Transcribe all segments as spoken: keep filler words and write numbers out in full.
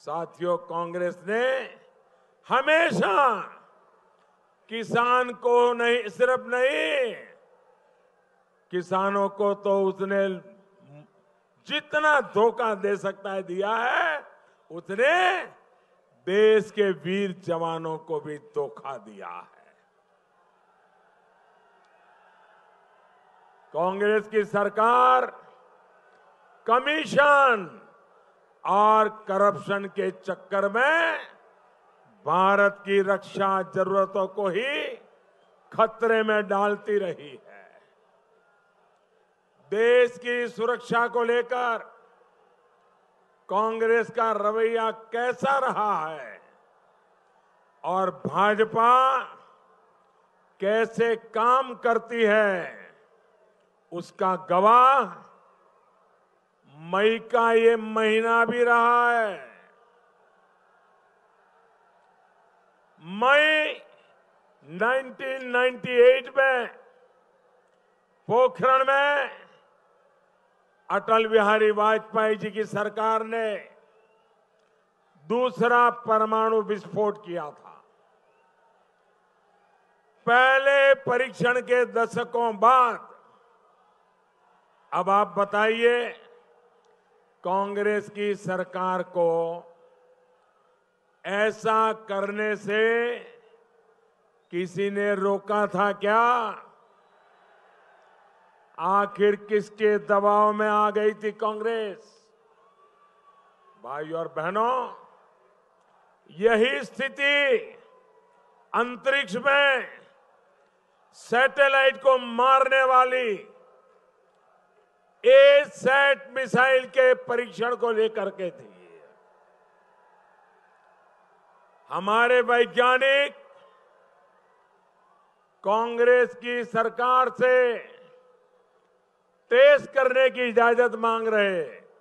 साथियों, कांग्रेस ने हमेशा किसान को नहीं, सिर्फ नहीं, किसानों को तो उसने जितना धोखा दे सकता है दिया है, उसने देश के वीर जवानों को भी धोखा दिया है। कांग्रेस की सरकार कमीशन और करप्शन के चक्कर में भारत की रक्षा जरूरतों को ही खतरे में डालती रही है। देश की सुरक्षा को लेकर कांग्रेस का रवैया कैसा रहा है और भाजपा कैसे काम करती है, उसका गवाह मई का ये महीना भी रहा है। मई उन्नीस सौ अट्ठानवे में पोखरण में अटल बिहारी वाजपेयी जी की सरकार ने दूसरा परमाणु विस्फोट किया था। पहले परीक्षण के दशकों बाद अब आप बताइए, कांग्रेस की सरकार को ऐसा करने से किसी ने रोका था क्या? आखिर किसके दबाव में आ गई थी कांग्रेस? भाइयों और बहनों, यही स्थिति अंतरिक्ष में सैटेलाइट को मारने वाली ए सैट मिसाइल के परीक्षण को लेकर के थी। हमारे वैज्ञानिक कांग्रेस की सरकार से टेस्ट करने की इजाजत मांग रहे,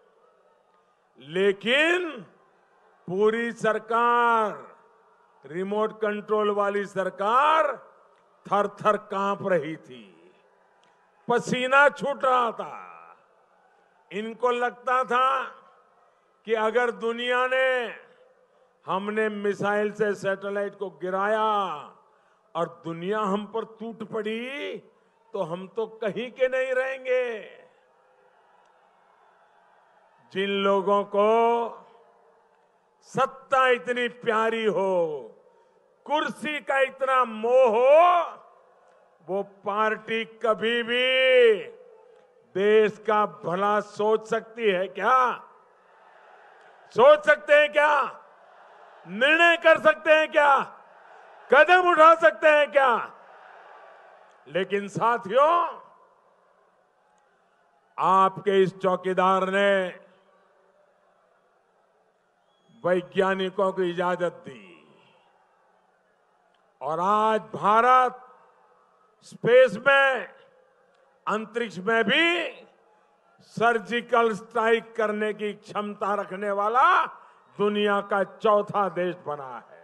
लेकिन पूरी सरकार, रिमोट कंट्रोल वाली सरकार थर थर कांप रही थी, पसीना छूट रहा था। इनको लगता था कि अगर दुनिया ने, हमने मिसाइल से सैटेलाइट को गिराया और दुनिया हम पर टूट पड़ी तो हम तो कहीं के नहीं रहेंगे। जिन लोगों को सत्ता इतनी प्यारी हो, कुर्सी का इतना मोह हो, वो पार्टी कभी भी देश का भला सोच सकती है क्या? सोच सकते हैं क्या? निर्णय कर सकते हैं क्या? कदम उठा सकते हैं क्या? लेकिन साथियों, आपके इस चौकीदार ने वैज्ञानिकों को इजाजत दी और आज भारत स्पेस में, अंतरिक्ष में भी सर्जिकल स्ट्राइक करने की क्षमता रखने वाला दुनिया का चौथा देश बना है।